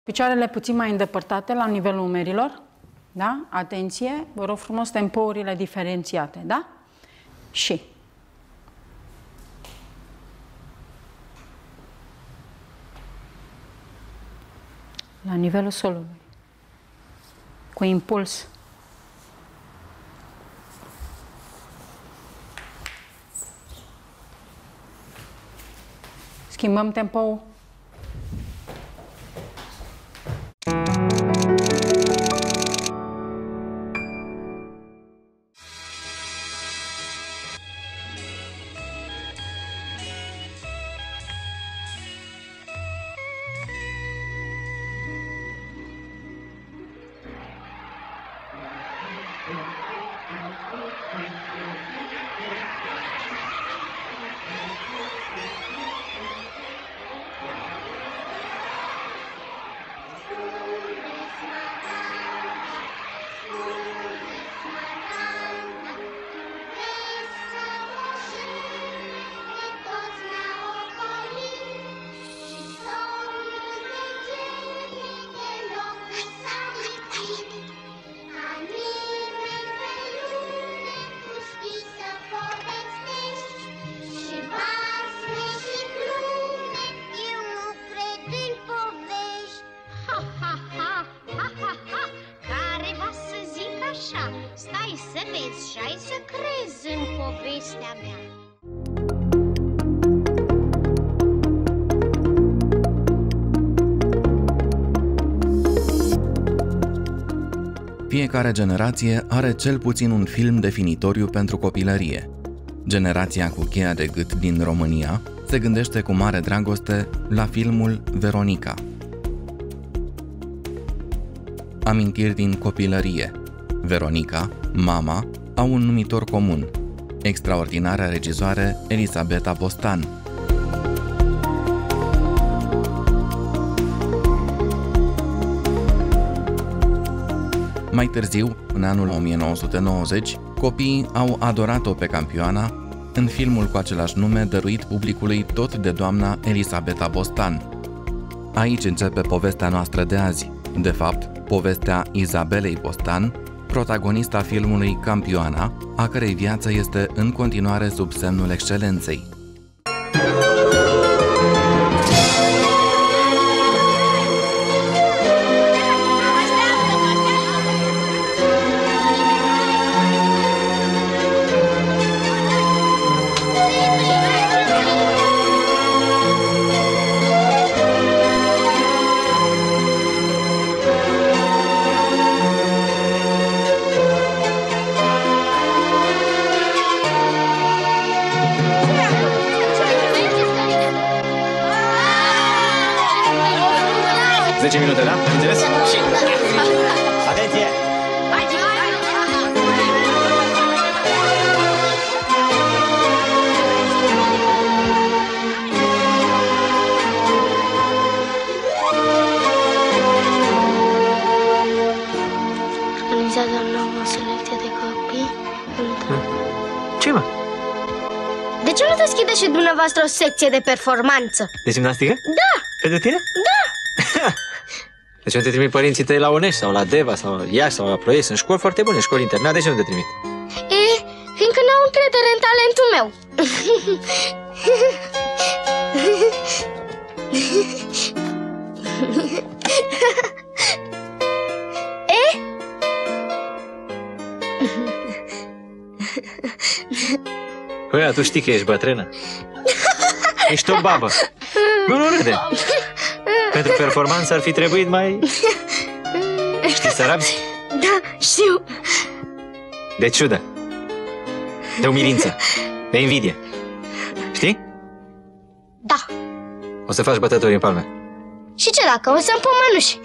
Picioarele puțin mai îndepărtate la nivelul umerilor, da? Atenție, vă rog frumos, tempourile diferențiate, da? Și la nivelul solului, cu impuls. Schimbăm tempoul. Stai să vezi și ai să crezi în povestea mea. Fiecare generație are cel puțin un film definitoriu pentru copilărie. Generația cu cheia de gât din România se gândește cu mare dragoste la filmul Veronica. Amintiri din copilărie. Veronica, mama, au un numitor comun: extraordinarea regizoare Elisabeta Bostan. Mai târziu, în anul 1990, copiii au adorat-o pe campioana în filmul cu același nume dăruit publicului tot de doamna Elisabeta Bostan. Aici începe povestea noastră de azi, de fapt, povestea Izabelei Bostan, protagonista filmului Campioana, a cărei viață este în continuare sub semnul excelenței. Minute, da? Înțeles? Și... Atenție! Organizează o nouă selecție de copii. Ce, mă? De ce nu deschideți și dumneavoastră o secție de performanță? De gimnastică? Da! Pentru tine? Da! Deci nu te trimit părinții tăi la Onești sau la Deva sau la Iași sau la Ploiești? Sunt școli foarte bune, școli internat, de ce nu te trimit? Fiindcă n-au încredere în talentul meu. Păi, tu știi că ești bătrână. Ești o babă. Nu râde. Pentru performanță ar fi trebuit mai... Știi să rabzi? Da, știu. De ciudă. De umilință. De invidie. Știi? Da. O să faci bătături în palme. Și ce dacă o să-mi pun mănuși?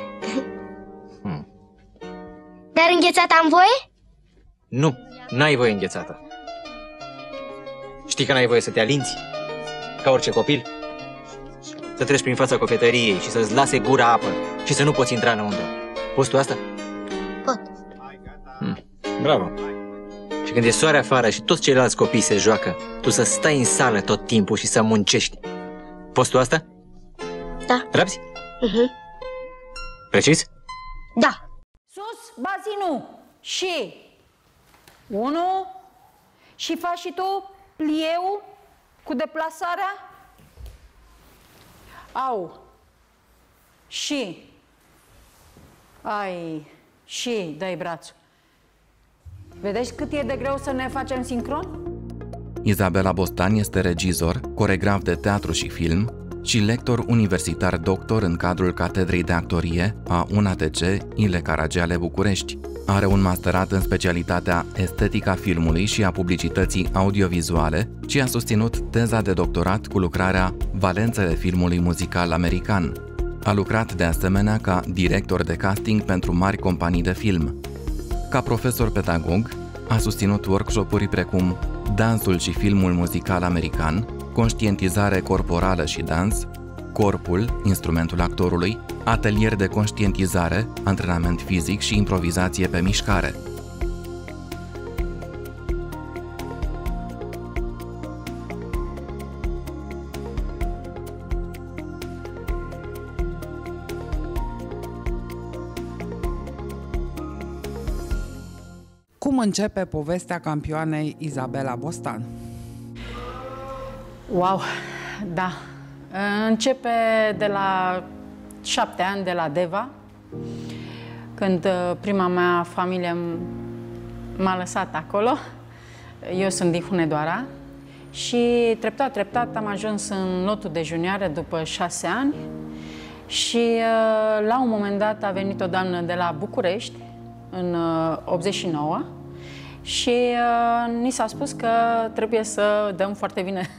Dar înghețată am voie? Nu, n-ai voie înghețată. Știi că n-ai voie să te alinți? Ca orice copil? Să treci prin fața cofetăriei și să-ți lase gura apă și să nu poți intra înăuntru. Poți tu asta? Pot. Bravo. Și când e soare afară și toți ceilalți copii se joacă, tu să stai în sală tot timpul și să muncești. Poți tu asta? Da. Rabzi? Precis? Da. Sus, bazinul. Și 1. Și faci și tu plieu cu deplasarea. Au. Și. Ai. Și dă-i brațul. Vedeți cât e de greu să ne facem sincron? Izabela Bostan este regizor, coregraf de teatru și film și lector universitar doctor în cadrul Catedrei de Actorie a UNATC Ile Caragiale București. Are un masterat în specialitatea Estetica filmului și a publicității audiovizuale și a susținut teza de doctorat cu lucrarea Valențele filmului muzical american. A lucrat de asemenea ca director de casting pentru mari companii de film. Ca profesor pedagog, a susținut workshop-uri precum Dansul și filmul muzical american, Conștientizare corporală și dans, Corpul, instrumentul actorului, atelier de conștientizare, antrenament fizic și improvizație pe mișcare. Cum începe povestea campioanei Izabela Bostan? Wow, da. Începe de la 7 ani, de la Deva, când prima mea familie m-a lăsat acolo. Eu sunt din Hunedoara și treptat, treptat am ajuns în lotul de junioare după 6 ani și la un moment dat a venit o doamnă de la București, în 89, și ni s-a spus că trebuie să dăm foarte bine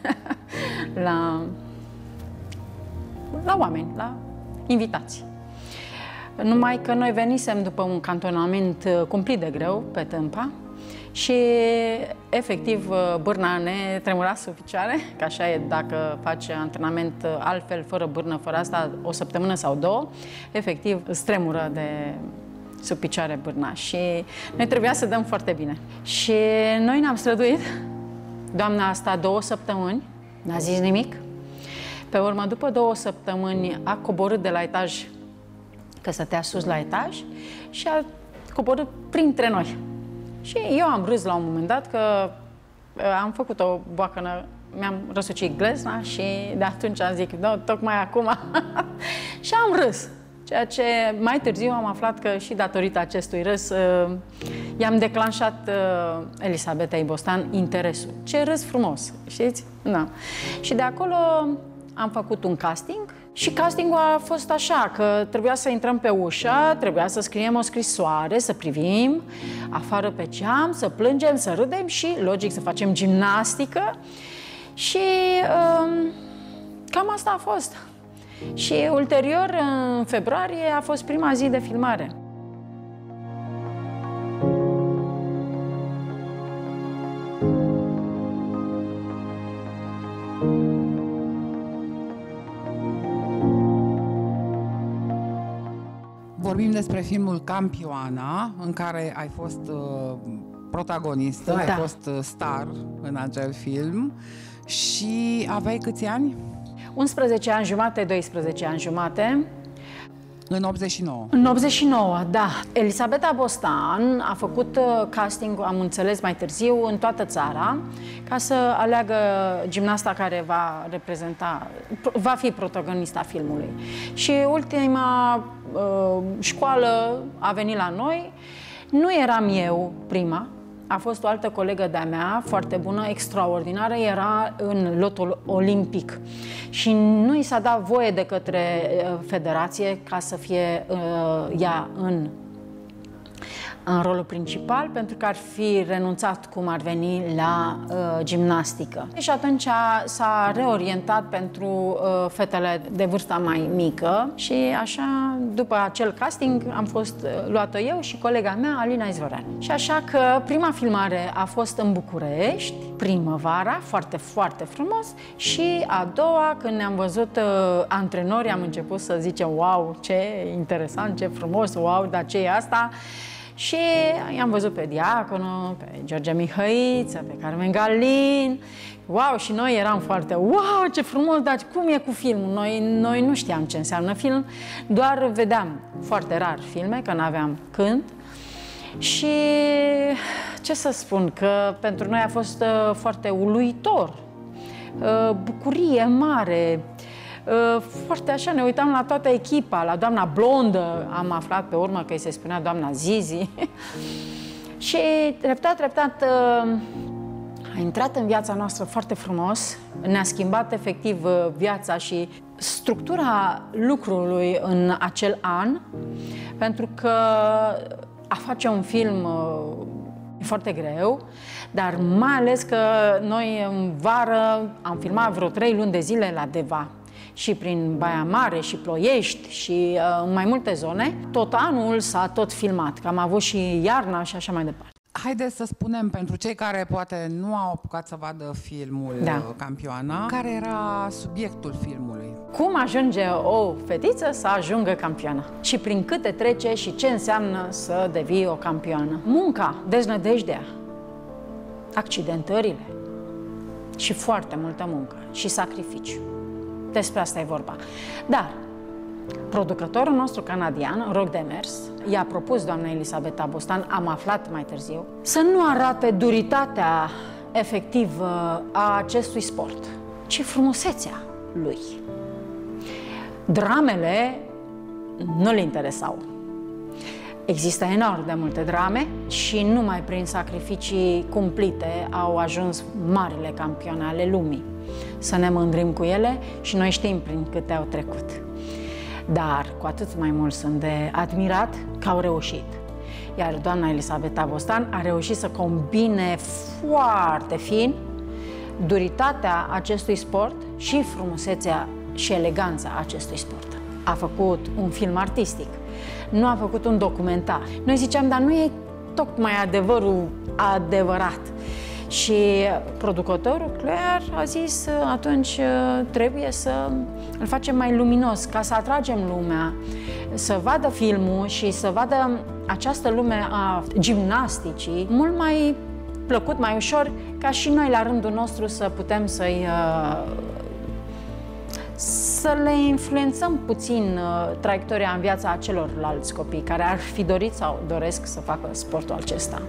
la oameni, la invitați. Numai că noi venisem după un cantonament cumplit de greu pe Tâmpa și efectiv bârna ne tremura sub picioare, că așa e dacă faci antrenament altfel, fără bârnă, fără asta, o săptămână sau două, efectiv îți tremură de sub picioare bârna și noi trebuia să dăm foarte bine. Și noi ne-am străduit, doamna asta 2 săptămâni, n-a zis nimic. Pe urmă, după 2 săptămâni, a coborât de la etaj, că stătea sus la etaj, și a coborât printre noi. Și eu am râs la un moment dat că am făcut o boacănă, mi-am răsucit glezna și de atunci am zic, da, tocmai acum. Și am râs. Ceea ce mai târziu am aflat că și datorită acestui râs i-am declanșat Elisabetei Bostan interesul. Ce râs frumos, știți? Da. Și de acolo am făcut un casting și castingul a fost așa, că trebuia să intrăm pe ușă, trebuia să scriem o scrisoare, să privim afară pe geam, să plângem, să râdem și, logic, să facem gimnastică. Și cam asta a fost. Și ulterior, în februarie, a fost prima zi de filmare. Vorbim despre filmul Campioana, în care ai fost protagonistă, Da. ai fost star în acel film și aveai câți ani? 11 ani jumate, 12 ani jumate. În 89. În 89, da. Elisabeta Bostan a făcut casting, am înțeles mai târziu, în toată țara, ca să aleagă gimnasta care va fi protagonista filmului. Și ultima școală a venit la noi. Nu eram eu prima, a fost o altă colegă de-a mea, foarte bună, extraordinară, era în lotul olimpic. Și nu i s-a dat voie de către federație ca să fie ea în rolul principal, pentru că ar fi renunțat cum ar veni la gimnastică. Și atunci s-a reorientat pentru fetele de vârsta mai mică și așa, după acel casting, am fost luată eu și colega mea, Alina Izvoreanu. Și așa că prima filmare a fost în București, primăvara, foarte, foarte frumos, și a doua, când ne-am văzut antrenorii, am început să zicem, wow, ce interesant, ce frumos, wow, dar ce e asta? Și i-am văzut pe Diaconu, pe George Mihăiță, pe Carmen Galin. Wow, și noi eram foarte, wow, ce frumos, dar cum e cu filmul? Noi nu știam ce înseamnă film, doar vedeam foarte rar filme, că n-aveam când. Și ce să spun, că pentru noi a fost foarte uluitor, bucurie mare, foarte așa, ne uitam la toată echipa, la doamna blondă, am aflat pe urmă că îi se spunea doamna Zizi. Și treptat a intrat în viața noastră foarte frumos, ne-a schimbat efectiv viața și structura lucrului în acel an, pentru că a face un film e foarte greu, dar mai ales că noi în vară am filmat vreo 3 luni de zile la Deva și prin Baia Mare și Ploiești și în mai multe zone. Tot anul s-a tot filmat, că am avut și iarna și așa mai departe. Haideți să spunem, pentru cei care poate nu au apucat să vadă filmul Campioana, care era subiectul filmului? Cum ajunge o fetiță să ajungă campioană și prin câte trece și ce înseamnă să devii o campioană. Munca, deznădejdea, accidentările și foarte multă muncă și sacrificiu. Despre asta e vorba. Dar producătorul nostru canadian, Roc Demers, i-a propus doamnei Elisabeta Bostan, am aflat mai târziu, să nu arate duritatea efectivă a acestui sport, ci frumusețea lui. Dramele nu le interesau. Există enorm de multe drame și numai prin sacrificii cumplite au ajuns marile campioane ale lumii. Să ne mândrim cu ele și noi știm prin câte au trecut. Dar cu atât mai mult sunt de admirat că au reușit. Iar doamna Elisabeta Bostan a reușit să combine foarte fin duritatea acestui sport și frumusețea și eleganța acestui sport. A făcut un film artistic, nu a făcut un documentar. Noi ziceam, dar nu e tocmai adevărul adevărat. Și producătorul clar a zis, atunci trebuie să îl facem mai luminos, ca să atragem lumea, să vadă filmul și să vadă această lume a gimnasticii mult mai plăcut, mai ușor, ca și noi la rândul nostru să putem să le influențăm puțin traiectoria în viața acelorlalți copii care ar fi dorit sau doresc să facă sportul acesta.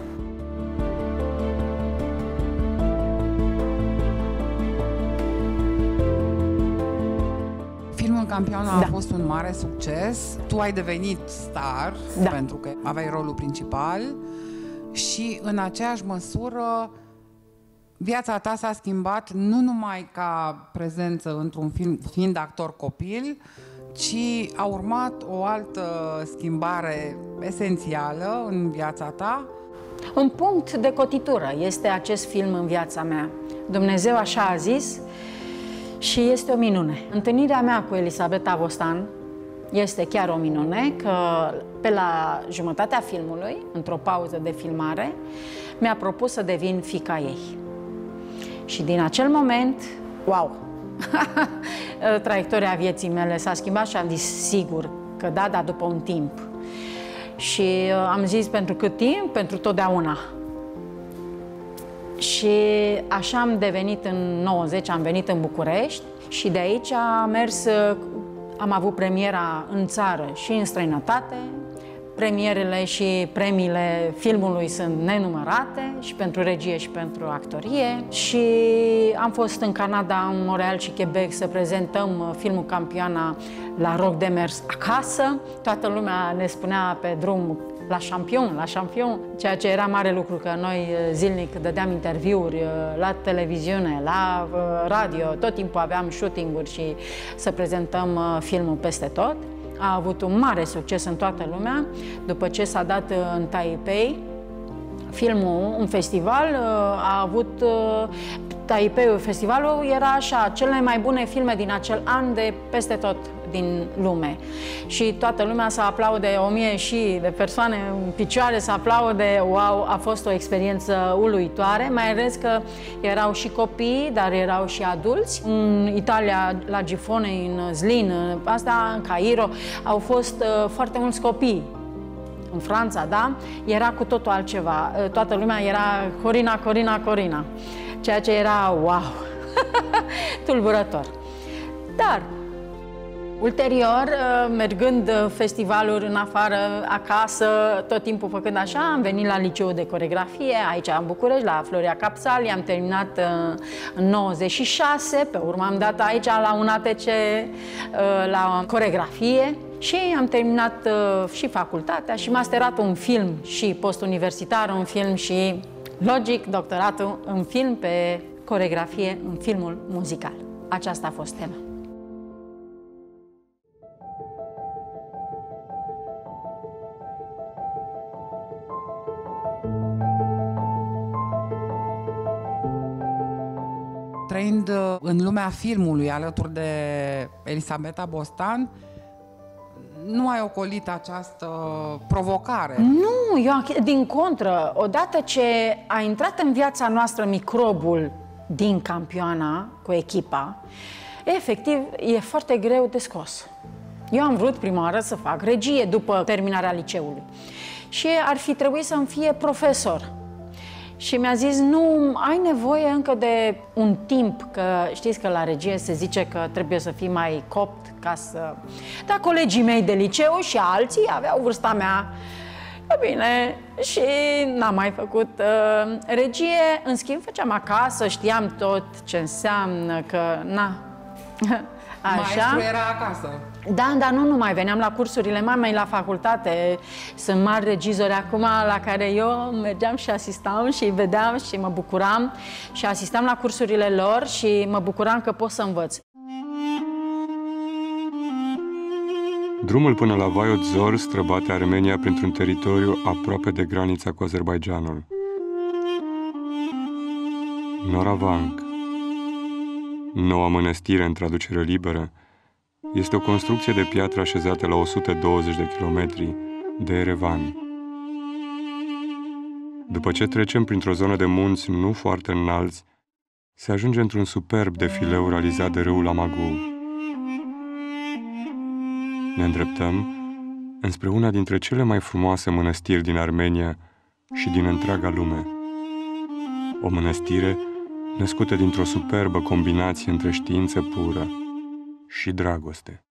Filmul Campioana a fost un mare succes. Tu ai devenit star pentru că aveai rolul principal și în aceeași măsură viața ta s-a schimbat nu numai ca prezență într-un film, fiind actor copil, ci a urmat o altă schimbare esențială în viața ta. Un punct de cotitură este acest film în viața mea. Dumnezeu așa a zis și este o minune. Întâlnirea mea cu Elisabeta Bostan este chiar o minune, că pe la jumătatea filmului, într-o pauză de filmare, mi-a propus să devin fiica ei. Și din acel moment, wow, traiectoria vieții mele s-a schimbat și am zis sigur că da, dar după un timp. Și am zis pentru cât timp? Pentru totdeauna. Și așa am devenit în 90, am venit în București și de aici am avut premiera în țară și în străinătate. Premierele și premiile filmului sunt nenumărate și pentru regie și pentru actorie. Și am fost în Canada, în Montreal și Quebec să prezentăm filmul Campioana la Roc Demers acasă. Toată lumea ne spunea pe drum la șampion, ceea ce era mare lucru, că noi zilnic dădeam interviuri la televiziune, la radio, tot timpul aveam shooting-uri și să prezentăm filmul peste tot. A avut un mare succes în toată lumea. După ce s-a dat în Taipei filmul, un festival, a avut Taipei, festivalul era așa, cele mai bune filme din acel an de peste tot din lume. Și toată lumea să aplaude, 1000 și de persoane în picioare să aplaude, wow, a fost o experiență uluitoare, mai ales că erau și copii, dar erau și adulți. În Italia, la Gifone, în Zlin, asta în Cairo, au fost foarte mulți copii. în Franța, da, era cu totul altceva. Toată lumea era Corina, Corina, Corina, ceea ce era wow, tulburător. Dar ulterior, mergând festivaluri în afară, acasă, tot timpul făcând așa, am venit la liceul de coreografie, aici în București, la Floria Capsali, am terminat în 96, pe urmă am dat aici la un ATC la coreografie și am terminat și facultatea și masteratul în film și postuniversitar în film și, logic, doctoratul în film pe coreografie în filmul muzical. Aceasta a fost tema. Trăind în lumea filmului alături de Elisabeta Bostan, nu ai ocolit această provocare? Nu, eu din contră, odată ce a intrat în viața noastră microbul din campioana cu echipa, efectiv e foarte greu de scos. Eu am vrut prima oară să fac regie după terminarea liceului și ar fi trebuit să-mi fie profesor. Și mi-a zis, nu, ai nevoie încă de un timp, că știți că la regie se zice că trebuie să fii mai copt ca să... Dar colegii mei de liceu și alții aveau vârsta mea. E bine, și n-am mai făcut regie, în schimb făceam acasă, știam tot ce înseamnă că, na, așa. Maestru era acasă. Da, dar nu numai, veneam la cursurile mamei la facultate, sunt mari regizori acum la care eu mergeam și asistam și vedeam și mă bucuram și asistam la cursurile lor și mă bucuram că pot să învăț. Drumul până la Vaiot Zor străbate Armenia printr-un teritoriu aproape de granița cu Azerbaidjanul. Noravank, noua mănăstire în traducere liberă, este o construcție de piatră așezată la 120 de kilometri de Erevan. După ce trecem printr-o zonă de munți nu foarte înalți, se ajunge într-un superb defileu realizat de râul Amagu. Ne îndreptăm înspre una dintre cele mai frumoase mănăstiri din Armenia și din întreaga lume. O mănăstire născută dintr-o superbă combinație între știință pură și dragoste.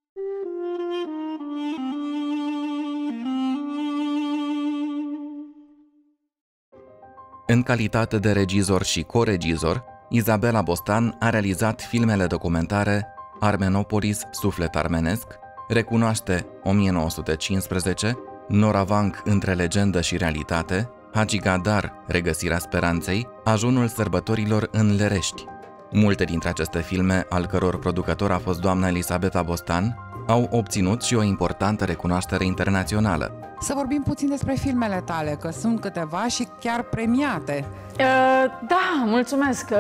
În calitate de regizor și coregizor, Izabela Bostan a realizat filmele documentare Armenopolis, suflet armenesc, Recunoaște 1915, Noravank între legendă și realitate, Hagi Gadar, regăsirea speranței, Ajunul sărbătorilor în Lerești. Multe dintre aceste filme, al căror producător a fost doamna Elisabeta Bostan, au obținut și o importantă recunoaștere internațională. Să vorbim puțin despre filmele tale, că sunt câteva și chiar premiate. Da, mulțumesc.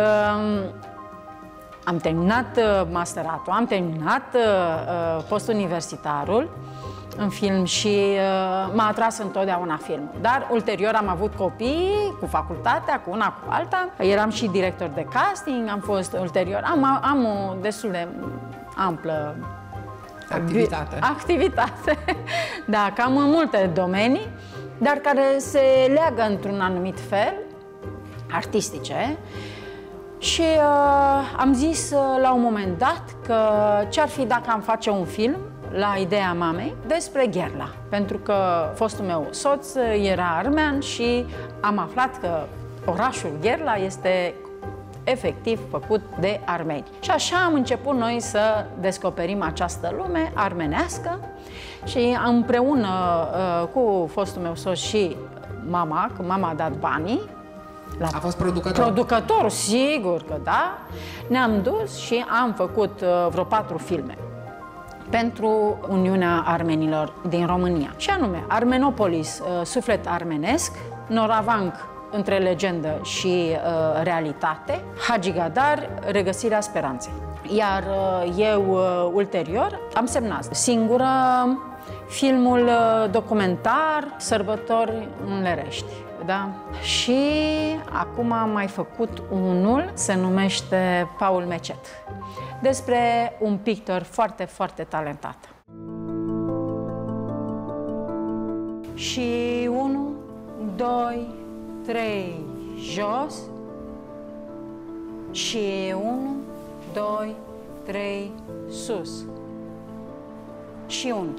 Am terminat masteratul, am terminat postuniversitarul în film și m-a atras întotdeauna filmul. Dar ulterior am avut copii cu facultatea, cu una cu alta. Eram și director de casting, am fost ulterior. Am o destul de amplă activitate. Da, cam în multe domenii, dar care se leagă într-un anumit fel, artistice. Și am zis la un moment dat că ce-ar fi dacă am face un film, la ideea mamei, despre Gherla. Pentru că fostul meu soț era armean și am aflat că orașul Gherla este efectiv făcut de armeni. Și așa am început noi să descoperim această lume armenească și împreună cu fostul meu soț și mama, că mama a dat banii, a fost producător? Producător, sigur că da. Ne-am dus și am făcut vreo 4 filme pentru Uniunea Armenilor din România. Și anume, Armenopolis, suflet armenesc, Noravank, între legendă și realitate, Hagi Gadar, regăsirea speranței. Iar eu, ulterior, am semnat singură filmul documentar Sărbători în Lerești. Da? Și acum am mai făcut unul, se numește Paul Mecet, despre un pictor foarte, foarte talentat. Și 1, 2, 3, jos. Și 1, 2, 3, sus. Și 1.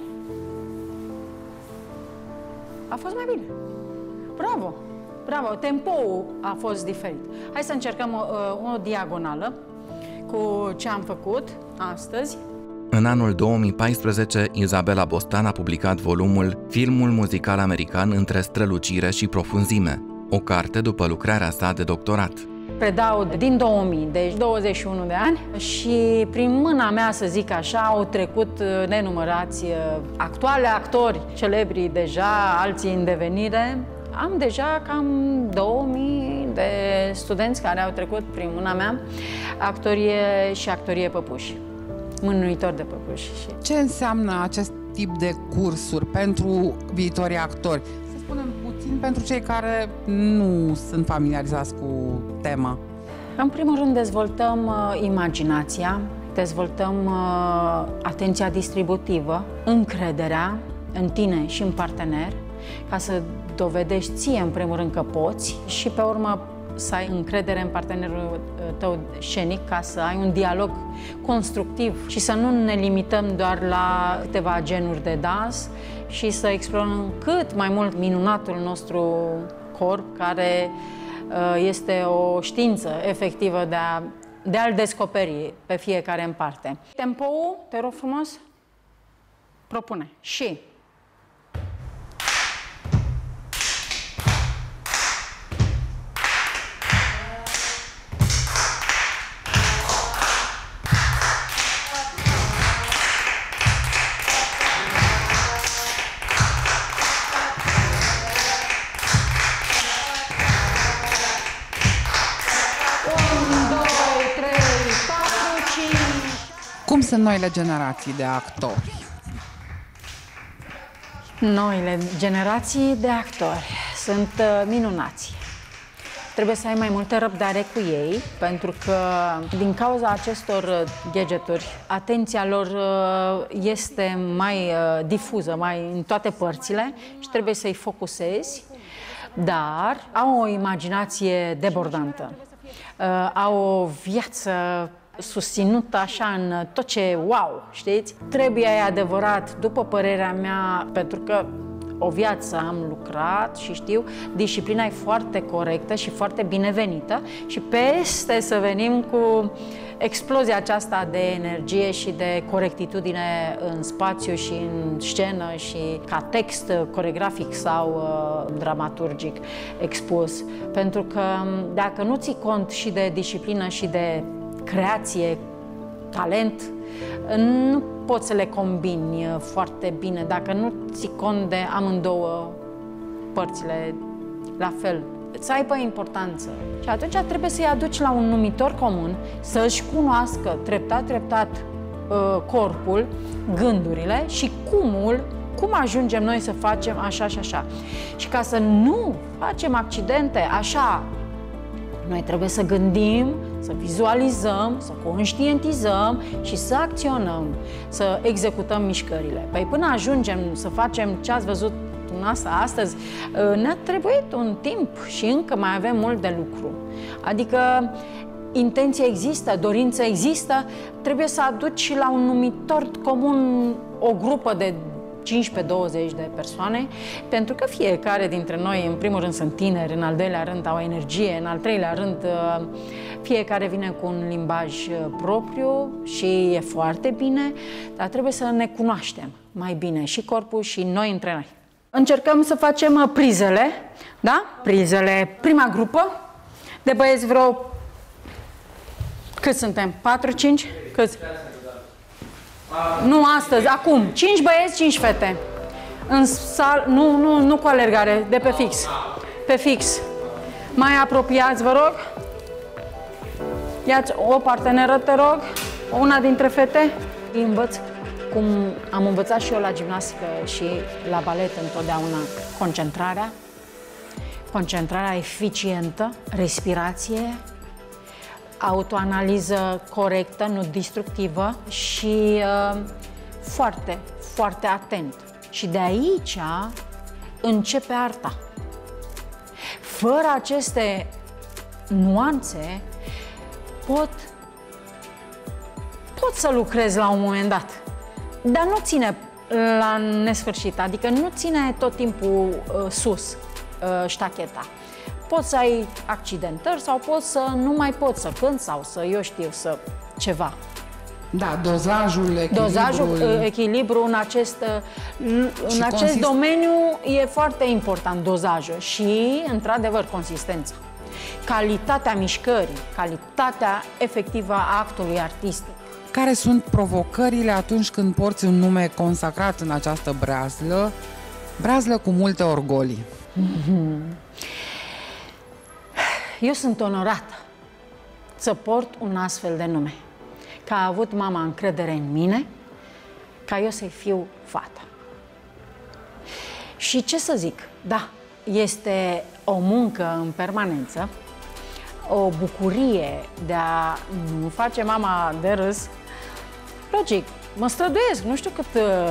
A fost mai bine. Bravo! Bravo! Tempoul a fost diferit. Hai să încercăm o diagonală cu ce am făcut astăzi. În anul 2014, Izabela Bostan a publicat volumul Filmul muzical american între strălucire și profunzime, o carte după lucrarea sa de doctorat. Predau din 2000, deci 21 de ani și prin mâna mea, să zic așa, au trecut nenumărați actuale actori celebri deja, alții în devenire. Am deja cam 2000 de studenți care au trecut prin mâna mea, actorie și actorie păpuși, mânuitori de păpuși. Ce înseamnă acest tip de cursuri pentru viitorii actori? Să spunem puțin pentru cei care nu sunt familiarizați cu tema. În primul rând dezvoltăm imaginația, dezvoltăm atenția distributivă, încrederea în tine și în partener, ca să dovedești ție, în primul rând, că poți și, pe urmă, să ai încredere în partenerul tău scenic, ca să ai un dialog constructiv și să nu ne limităm doar la câteva genuri de dans și să explorăm cât mai mult minunatul nostru corp, care este o știință efectivă de a-l descoperi pe fiecare în parte. Tempoul, te rog frumos, propune. Și... Cum sunt noile generații de actori? Noile generații de actori sunt minunați. Trebuie să ai mai multă răbdare cu ei, pentru că din cauza acestor gadgeturi, atenția lor este mai difuză, mai în toate părțile și trebuie să-i focusezi, dar au o imaginație debordantă, au o viață susținută așa în tot ce wow, știți? Trebuie, e adevărat, după părerea mea, pentru că o viață am lucrat și știu, disciplina e foarte corectă și foarte binevenită și peste să venim cu explozia aceasta de energie și de corectitudine în spațiu și în scenă și ca text coregrafic sau dramaturgic expus. Pentru că dacă nu ții cont și de disciplină și de creație, talent, nu poți să le combini foarte bine dacă nu ții cont de amândouă părțile la fel. Să aibă importanță. Și atunci trebuie să-i aduci la un numitor comun, să-și cunoască treptat corpul, gândurile și cum ajungem noi să facem așa și așa. Și ca să nu facem accidente așa, noi trebuie să gândim, să vizualizăm, să conștientizăm și să acționăm, să executăm mișcările. Păi până ajungem să facem ce ați văzut dumneavoastră astăzi, ne-a trebuit un timp și încă mai avem mult de lucru. Adică intenția există, dorința există, trebuie să aduci la un numitor comun o grupă de 15-20 de persoane, pentru că fiecare dintre noi, în primul rând, sunt tineri, în al doilea rând au energie, în al treilea rând fiecare vine cu un limbaj propriu și e foarte bine, dar trebuie să ne cunoaștem mai bine și corpul și noi între noi. Încercăm să facem prizele, da? Prizele, prima grupă de băieți, vreo... Cât suntem? 4-5? Câți? Nu astăzi, acum. 5 băieți, 5 fete. În sală, nu cu alergare, de pe fix. Pe fix. Mai apropiați, vă rog. Ia-ți o parteneră, te rog. Una dintre fete. Îi învăț cum am învățat și eu la gimnastică și la balet întotdeauna. Concentrarea eficientă, respirație, autoanaliză corectă, nu destructivă și foarte, foarte atent. Și de aici începe arta. Fără aceste nuanțe, pot să lucrez la un moment dat, dar nu ține la nesfârșit, adică nu ține tot timpul sus ștacheta. Poți să ai accidentări sau poți să nu mai poți să cânti sau să, eu știu, să ceva. Da, dozajul, echilibru în acest domeniu e foarte important, dozajul și, într-adevăr, consistența. Calitatea mișcării, calitatea efectivă a actului artistic. Care sunt provocările atunci când porți un nume consacrat în această breazlă cu multe orgolii? Eu sunt onorată să port un astfel de nume, că a avut mama încredere în mine, ca eu să-i fiu fata. Și ce să zic, da, este o muncă în permanență, o bucurie de a nu face mama de râs. Logic, mă străduiesc, nu știu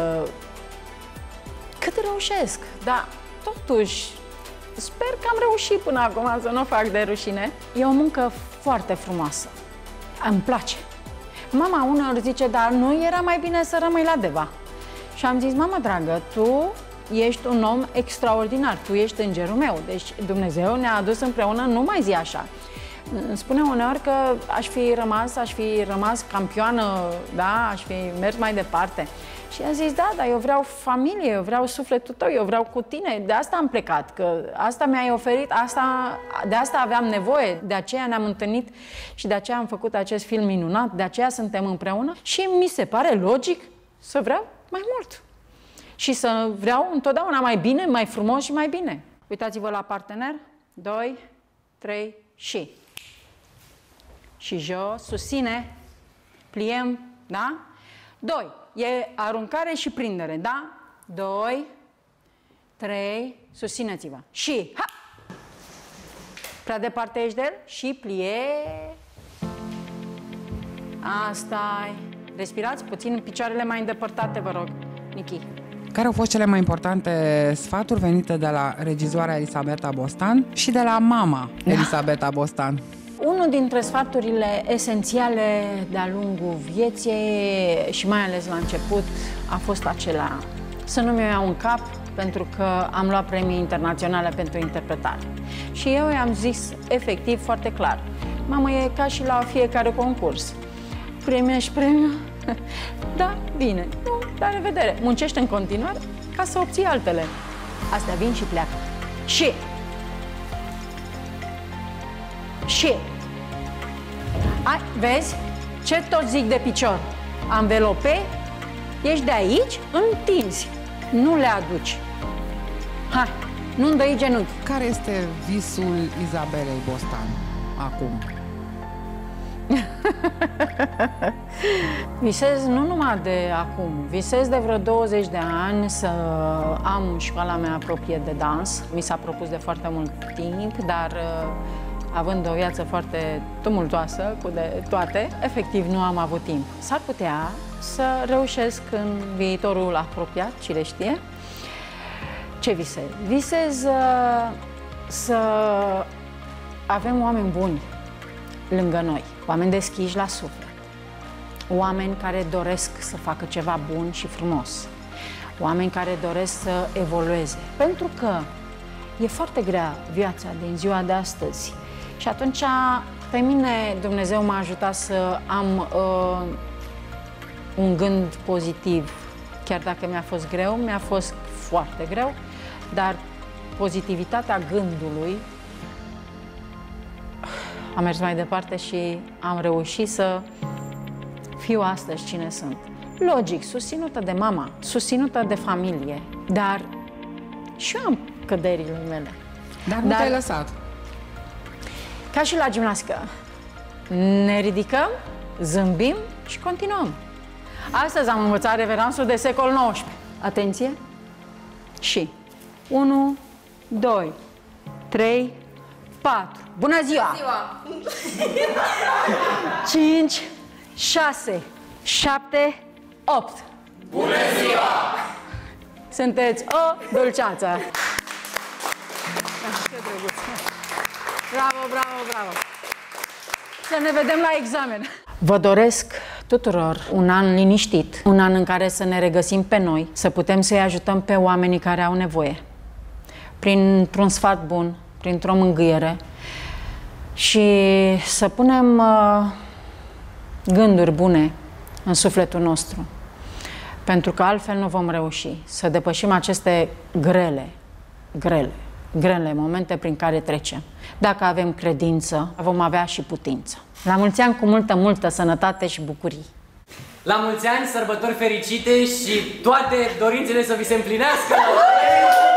cât reușesc, dar totuși sper că am reușit până acum să nu fac de rușine. E o muncă foarte frumoasă, îmi place. Mama uneori zice, dar nu era mai bine să rămâi la Deva? Și am zis, mama dragă, tu ești un om extraordinar, tu ești îngerul meu, deci Dumnezeu ne-a adus împreună, nu mai zi așa. Îmi spune uneori că aș fi rămas campioană, da, aș fi mers mai departe. Și am zis, da, dar eu vreau familie, eu vreau sufletul tău, eu vreau cu tine, de asta am plecat, că asta mi-ai oferit, de asta aveam nevoie, de aceea ne-am întâlnit și de aceea am făcut acest film minunat, de aceea suntem împreună și mi se pare logic să vreau mai mult și să vreau întotdeauna mai bine, mai frumos și mai bine. Uitați-vă la partener, 2, 3 și jos, susține, pliem, da? 2, e aruncare și prindere, da? 2, 3, susțineți-vă și ha! Prea departe ești de el și plie. Asta-i. Respirați puțin, picioarele mai îndepărtate, vă rog, Nichi. Care au fost cele mai importante sfaturi venite de la regizoarea Elisabeta Bostan și de la mama Elisabeta Bostan? Unul dintre sfaturile esențiale de-a lungul vieții și mai ales la început a fost acela: să nu mi-o iau în cap pentru că am luat premii internaționale pentru interpretare. Și eu i-am zis efectiv foarte clar: mamă, e ca și la fiecare concurs. Primești premiu? Da, bine. Nu, la revedere. Muncește în continuare ca să obții altele. Astea vin și pleacă. Și ai, vezi ce tot zic de picior? Anvelope, ești de aici, întinzi, nu le aduci. Hai, nu îndoi genunchi. Care este visul Izabelei Bostan acum? Visez nu numai de acum, visez de vreo 20 de ani să am școala mea proprie de dans. Mi s-a propus de foarte mult timp, dar având o viață foarte tumultoasă cu de toate, efectiv nu am avut timp. S-ar putea să reușesc în viitorul apropiat, cine știe. Ce visez? Visez să avem oameni buni lângă noi, oameni deschiși la suflet, oameni care doresc să facă ceva bun și frumos, oameni care doresc să evolueze. Pentru că e foarte grea viața din ziua de astăzi. Și atunci, pe mine, Dumnezeu m-a ajutat să am un gând pozitiv. Chiar dacă mi-a fost greu, mi-a fost foarte greu, dar pozitivitatea gândului am mers mai departe și am reușit să fiu astăzi cine sunt. Logic, susținută de mama, susținută de familie, dar și eu am căderile mele. Dar nu te-ai lăsat. Ca și la gimnastică. Ne ridicăm, zâmbim și continuăm. Astăzi am învățat reveransul de secol XIX. Atenție! Și 1, 2, 3, 4. Bună ziua! Bună ziua! 5, 6, 7, 8. Bună ziua! Sunteți o dulceață! drăguț! Bravo, bravo, bravo! Să ne vedem la examen! Vă doresc tuturor un an liniștit, un an în care să ne regăsim pe noi, să putem să-i ajutăm pe oamenii care au nevoie, printr-un sfat bun, printr-o mângâiere și să punem gânduri bune în sufletul nostru, pentru că altfel nu vom reuși să depășim aceste grele momente prin care trecem. Dacă avem credință, vom avea și putință. La mulți ani cu multă sănătate și bucurii! La mulți ani, sărbători fericite și toate dorințele să vi se împlinească!